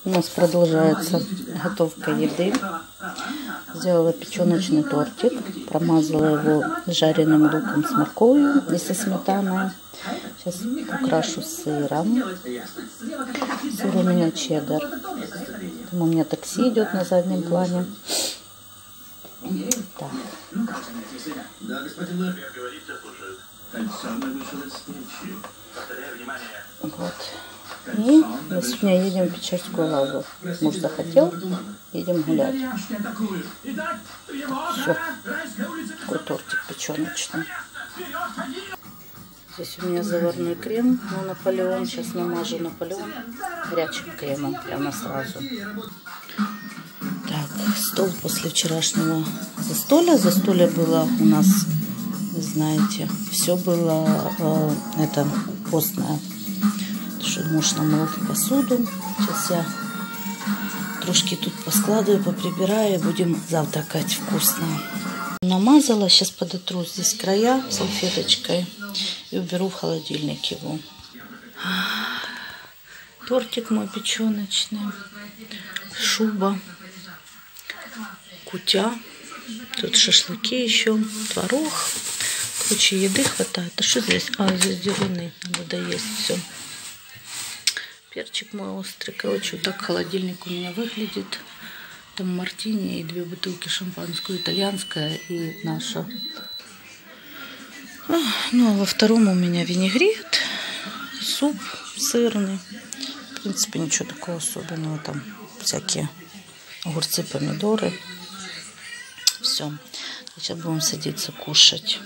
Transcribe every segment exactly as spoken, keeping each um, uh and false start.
У нас продолжается готовка еды. Сделала печеночный тортик. Промазала его жареным луком с морковью и со сметаной. Сейчас украшу сыром. Сыр у меня чеддер. Там у меня такси идет на заднем плане. Так. Вот. И мы сегодня едем в Печерскую лавру. Муж захотел, едем гулять. Все. Такой тортик печеночный. Здесь у меня заварной крем на Наполеон. Сейчас намажу Наполеон горячим кремом прямо сразу. Так, стол после вчерашнего застолья. Застолье было у нас, вы знаете, все было э, это постное. Что муж намыл посуду. Сейчас я трошки тут поскладываю, поприбираю, и будем завтракать вкусно. Намазала, сейчас подотру здесь края салфеточкой и уберу в холодильник его. Тортик мой печеночный, шуба, кутя, тут шашлыки еще, творог, короче, еды хватает. А что здесь? А, здесь деруны, надо доесть все. Перчик мой острый. Короче, вот так холодильник у меня выглядит. Там мартини и две бутылки шампанского, итальянское и наша. Ну, а во втором у меня винегрет, суп сырный. В принципе, ничего такого особенного. Там всякие огурцы, помидоры. Все. Сейчас будем садиться кушать.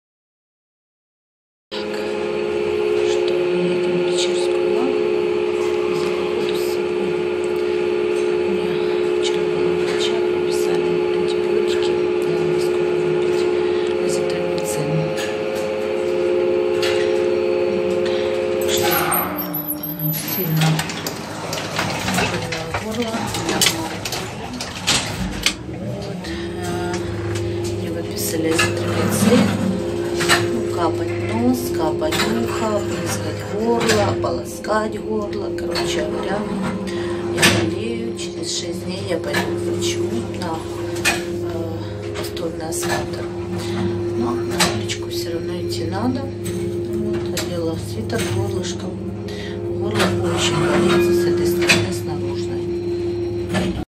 Капать нос, капать ухо, брызгать горло, полоскать горло. Короче говоря, я болею. Через шесть дней я пойду к врачу на э, повторный осмотр. Но на уличку все равно идти надо. Вот, одела свитер горлышком. Горло очень болит с этой стороны, с наружной.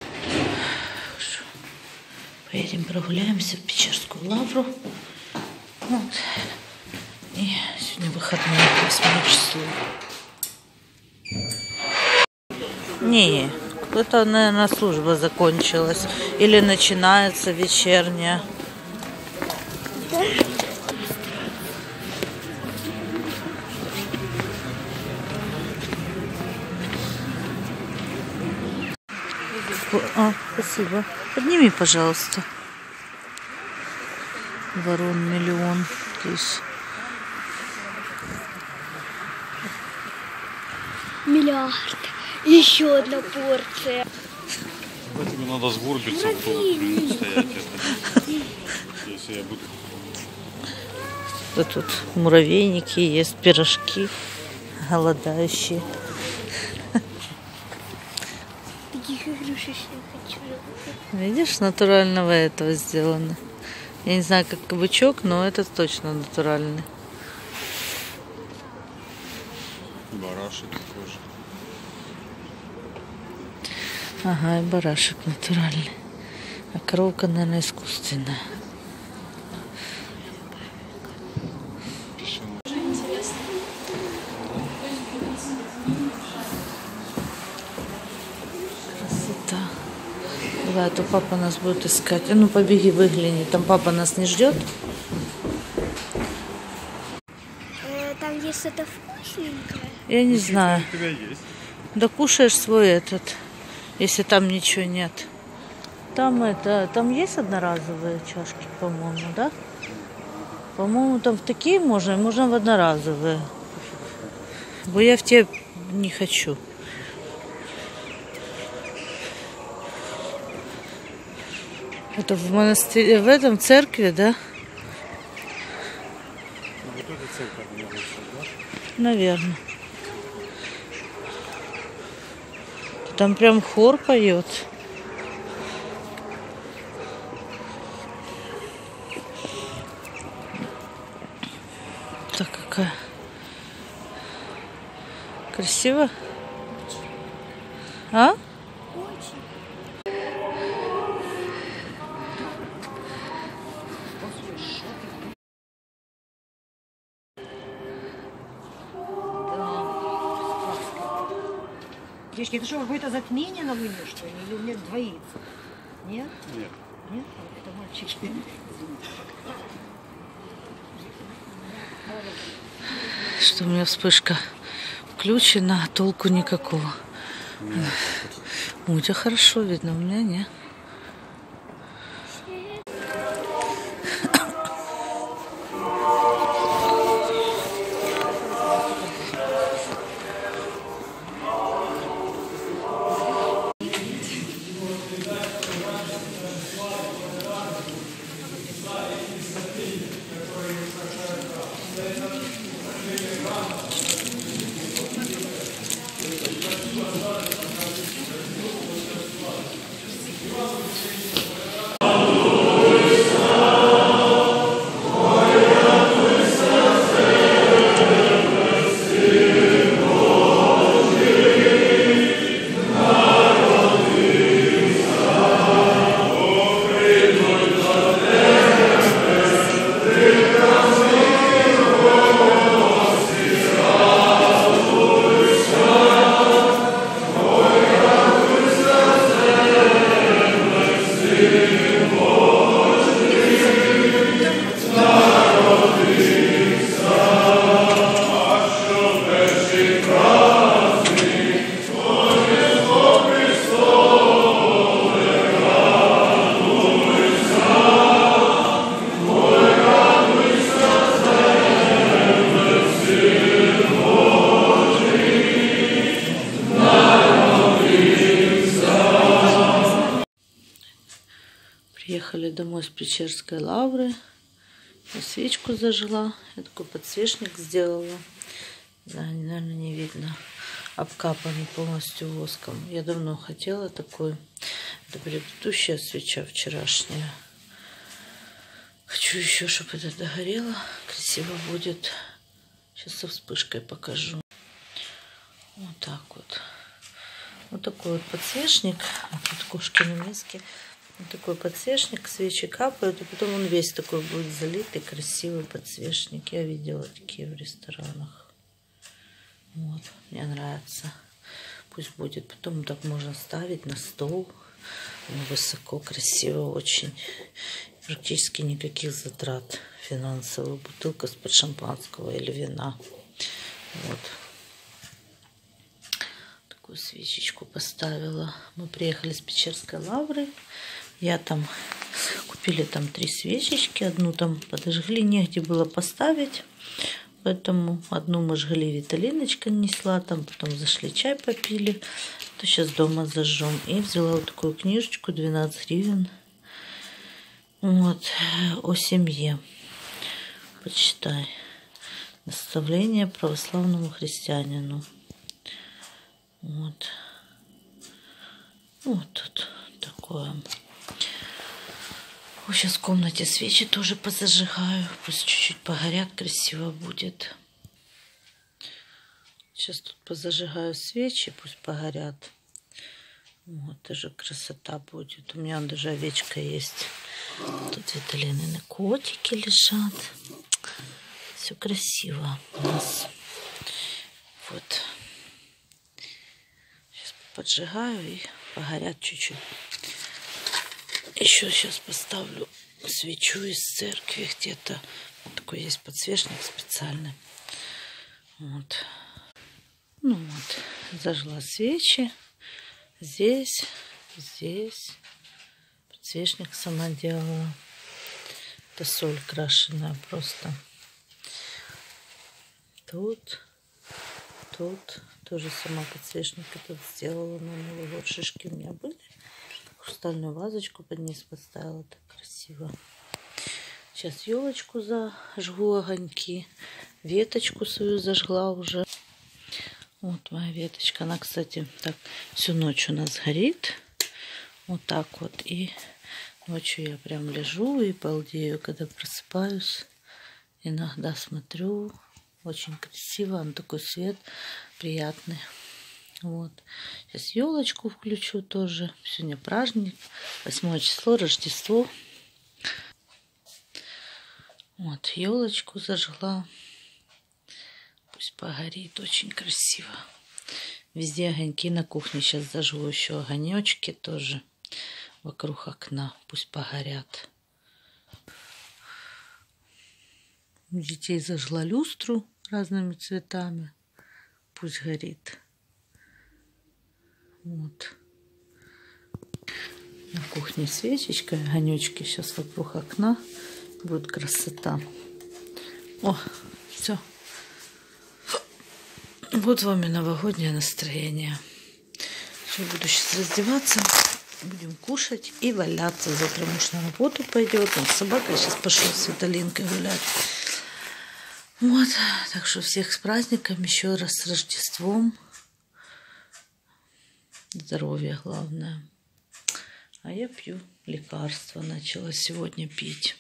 Поедем прогуляемся в Печерскую лавру. Вот. И сегодня выходной, восьмое число. Не, кто-то, наверное, служба закончилась. Или начинается вечерняя. А, спасибо. Подними, пожалуйста. Ворон миллион здесь. Миллиард. Еще одна порция. Тебе надо сгорбиться в то, стоять. Если я буду... Да тут муравейники есть, пирожки голодающие. Таких игрушек я хочу. Видишь, натурального этого сделано. Я не знаю, как кабачок, но это точно натуральный. Барашек тоже. Ага, и барашек натуральный. А коровка, наверное, искусственная. Красота. Давай, а то папа нас будет искать. А ну, побеги, выгляни. Там папа нас не ждет. Там есть что-то вкусненькое. Я не знаю. У тебя есть. Да кушаешь свой этот, если там ничего нет. Там это, там есть одноразовые чашки, по-моему, да? По-моему, там в такие можно, можно в одноразовые. Бо я в те не хочу. Это в монастыре, в этом церкви, да? Вот эта церковь мне лучше, да? Наверное. там прям хор поет. Так какая красиво. А? Девочки, это что, какое-то затмение на Луне, что ли? Или у меня двоится? Нет? Нет. Нет? Это мальчики. Что у меня вспышка включена, а толку никакого. У тебя хорошо видно, у меня нет. Приехали домой с Печерской лавры. Я свечку зажгла. Я такой подсвечник сделала. Да, наверное, не видно. Обкапанный полностью воском. Я давно хотела такой. Это предыдущая свеча вчерашняя. Хочу еще, чтобы это догорело. Красиво будет. Сейчас со вспышкой покажу. Вот так вот. Вот такой вот подсвечник. Тут кошки на миске. Вот такой подсвечник, свечи капают, и потом он весь такой будет залитый, красивый подсвечник. Я видела такие в ресторанах. Вот, мне нравится. Пусть будет. Потом так можно ставить на стол. Высоко, красиво очень. Практически никаких затрат финансовых. Бутылка из-под шампанского или вина. Вот. Такую свечечку поставила. Мы приехали с Печерской лавры. Я там, купили там три свечечки, одну там подожгли, негде было поставить, поэтому одну мы жгли, Виталиночка несла, там потом зашли чай попили, то сейчас дома зажжем. И взяла вот такую книжечку, двенадцать гривен, вот, о семье, почитай, наставление православному христианину, вот, вот тут такое. Сейчас в комнате свечи тоже позажигаю. Пусть чуть-чуть погорят, красиво будет. Сейчас тут позажигаю свечи, пусть погорят. Вот, даже красота будет. У меня даже овечка есть. Тут Виталинины котики лежат. Все красиво у нас. Вот. Сейчас поджигаю и погорят чуть-чуть. Еще сейчас поставлю свечу из церкви где-то. Вот такой есть подсвечник специальный. Вот. Ну вот. Зажгла свечи. Здесь, здесь. Подсвечник сама делала. Это соль крашеная просто. Тут, тут. Тоже сама подсвечник этот сделала. На Новый год шишки у меня были. Хрустальную вазочку под низ поставила, так красиво. Сейчас елочку зажгу, огоньки. Веточку свою зажгла уже. Вот моя веточка. Она, кстати, так всю ночь у нас горит. Вот так вот. И ночью я прям лежу и балдею, когда просыпаюсь. Иногда смотрю. Очень красиво. Он такой свет приятный. Вот. Сейчас елочку включу тоже. Сегодня праздник. восьмое число, Рождество. Вот, елочку зажгла. Пусть погорит. Очень красиво. Везде огоньки, на кухне сейчас зажгу еще огонечки тоже. Вокруг окна. Пусть погорят. У детей зажгла люстру разными цветами. Пусть горит. Вот. На кухне свечечка, огонечки сейчас вокруг окна. Будет красота. О, все. Вот вам и новогоднее настроение. Все, буду сейчас раздеваться. Будем кушать и валяться. Завтра муж на работу пойдет. Он с собакой сейчас пошел с Виталинкой гулять. Вот. Так что всех с праздником. Еще раз с Рождеством. Здоровья главное. А я пью лекарства. Начала сегодня пить.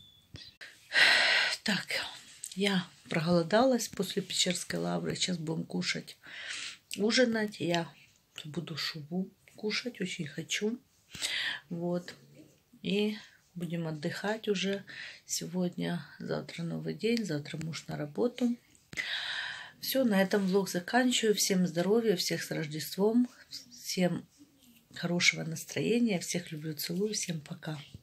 Так, я проголодалась после Печерской лавры. Сейчас будем кушать, ужинать. Я буду шубу кушать, очень хочу. Вот. И будем отдыхать уже сегодня. Завтра новый день, завтра муж на работу. Все, на этом влог заканчиваю. Всем здоровья, всех с Рождеством. Всем хорошего настроения. Всех люблю, целую. Всем пока.